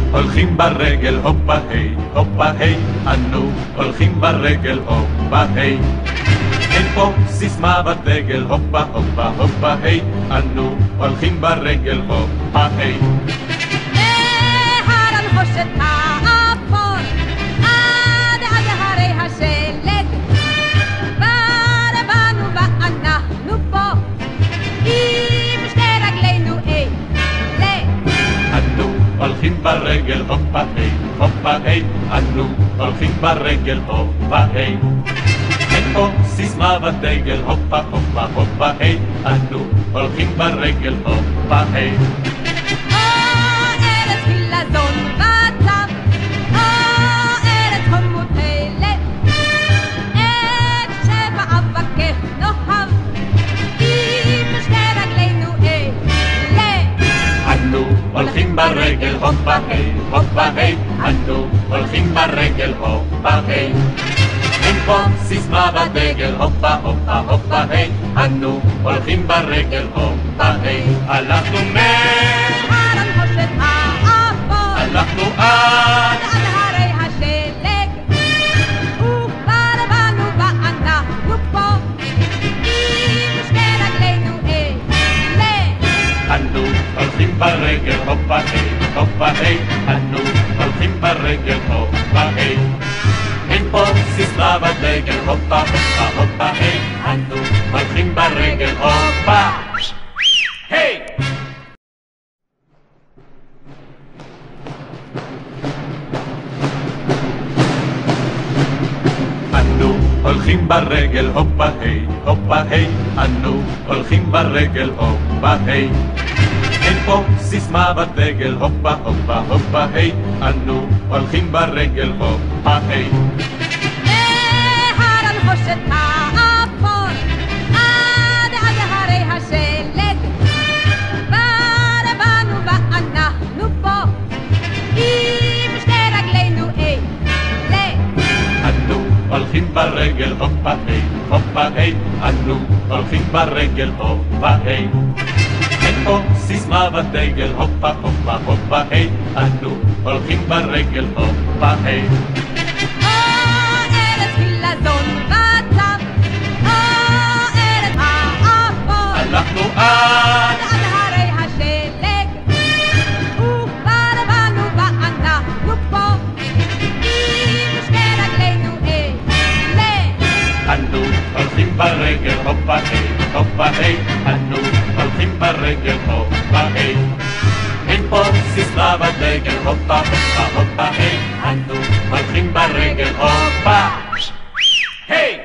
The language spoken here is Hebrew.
הולכים ברגל, הופה היי, אנו הולכים ברגל, הופה היי. אין פה סיסמה בדגל, הופה היי, אנו הולכים ברגל, הופה היי. מהר הנחושת האפור, עד הרי השלג, כבר באנו ואנחנו פה, עם שתי רגלינו אנו הולכים ברגל, הופה היי, אנו הולכים ברגל, הופה היי. אין פה סיסמה בדגל, הופה היי, אנו הולכים ברגל, הופה היי. ארץ חילזון בצב, ארץ חומותלת, את שבע אבקך נאהב, עם שתי רגלינו אנו הולכים ברגל, הופה היי, אנו הולכים ברגל, הופה היי. אין פה סיסמה בדגל, הופה היי, אנו הולכים ברגל, הופה היי. הלכנו מהר הנחושת האפור, הלכנו עד הרי השלג, וכבר באנו ואנחנו פה, עם שתי רגלינו אנו הולכים ברגל, הופה היי, אנו הולכים ברגל, הופה היי. אין פה סיסמה בדגל, הופה היי, אנו הולכים ברגל, הופה היי. אנו הולכים ברגל, הופה היי, אנו הולכים ברגל, הופה היי. אין פה סיסמה בדגל, הופה היי, אנו הולכים ברגל, הופה היי. מהר הנחושת האפור, עד הרי השלג, כבר באנו ואנחנו פה, עם שתי רגלינו אנו הולכים ברגל, הופה היי, אנו הולכים ברגל, הופה היי. אין פה סיסמה בדגל, הופה היי, אנו הולכים ברגל, הופה היי. ארץ חילזון בצב, ארץ האפור, הלכנו עד הרי השלג, וכבר באנו ואנחנו פה, עם שתי רגלינו אנו הולכים ברגל, הופה היי, אנו הולכים ברגל, הופה היי. אין פה סיסמה בדגל, הופה היי, אנו הולכים ברגל, הופה היי.